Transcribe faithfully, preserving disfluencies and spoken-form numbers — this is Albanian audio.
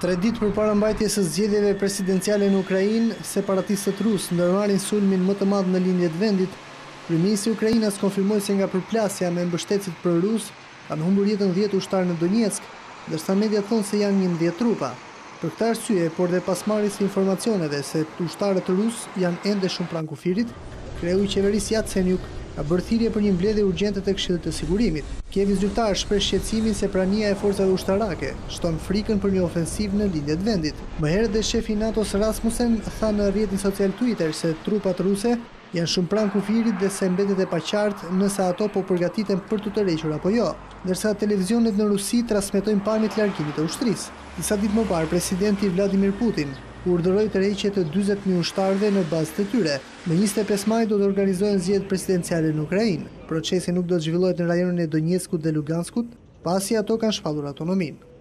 Tre ditë përpara mbajtjes së zgjedhjeve presidenciale në Ukrainë, separatistët rusë ndërmarrin sulmin më të madh në lindje të vendit. Kryeministri i Ukrainës konfirmoi se nga përplasja me mbështetësit prorus kanë humbur jetën dhjetë ushtarë në Donetsk, ndërsa mediat thonë se janë njëmbëdhjetë trupa. Për këtë arsye, por dhe pas marrjes së informacioneve se ushtarët rusë janë ende shumë pranë kufirit, kreu i qeverisë Yatsenyuk ka bërë thirrje për një mbledhje urgjente te Këshilli të Sigurimit. Kievi zyrtar shpreh shqetësimin se prania e forcave ushtarake shton frikën për një ofensivë në lindje të vendit. Më herët dhe shefi i NATO-s Rasmussen tha në rrjetin social Twitter se trupat ruse janë shumë pranë kufirit dhe se mbetet e paqartë nëse ato po përgatiten për të tërhequr apo jo, ndërsa televizionet në Rusi transmetojnë pamjet e largimit të ushtrisë. Disa ditë më parë, presidenti Vladimir Putin urdhëroi tërheqje të dyzet mijë ushtarëve në bazat e tyre. Më njëzet e pesë maj do të organizohen zgjedhjet presidenciale në Ukrainë. Procesi nuk do të zhvillohet në rajonin e Donetskut dhe Luganskut, pasi ato kanë shpallur autonominë.